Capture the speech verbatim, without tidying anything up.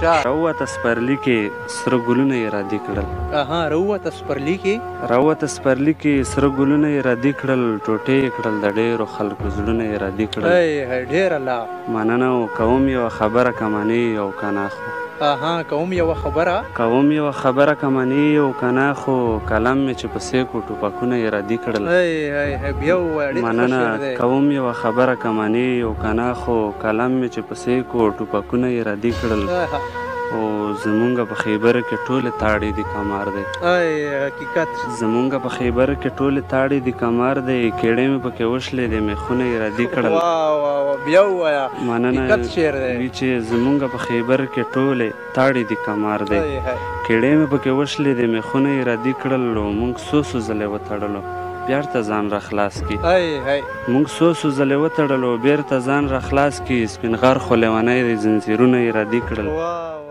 اچھا راووته سپرلي کې سره ګلونه یې رادي کړل. اها راووته سپرلي کې راووته سپرلي کې سره ګلونه یې رادي کړل، ټوټې یې کړل د ډېرو خلکو زړونه یې رادي کړل. ای ډېره لا مننه کوم یوه خبره که منې او که نه خو اها کوم یوه خبره کوم یوه خبره که منې او که نه خو قلم مې چې په سیکو ټوپکونه یې رادي کړل. ای ای بیا ووایه ډېر ښه شعر مننه دی. کوم یوه خبره که منې او که نه خو قلم مې چې په سیکو ټوپکونه یې رادي کړل. او زمونږ په خیبر کې ټولې تاړې دي کمار دی. ای حقیقت زمونږ په خیبر کې ټولې تاړې دي کمار دی، کیړې مې پکې وشلې دي میخونه یې رادي کړل. واه واه بیا ووایه مننه حقیقت شعر دی. وی چې زمونږ په خیبر کې ټولې تاړې دي کمار دی، ای های کیړې مې پکې وشلې دي میخونه یې رادي کړل. او موږ څو څو ځلې وتړلو بیرته ځان را خلاص کی. ای های موږ څو څو ځلې وتړلو بیرته ځان را خلاص کی. سپین غر خو لیونی دی زنځیرونه یې رادي کړل. واه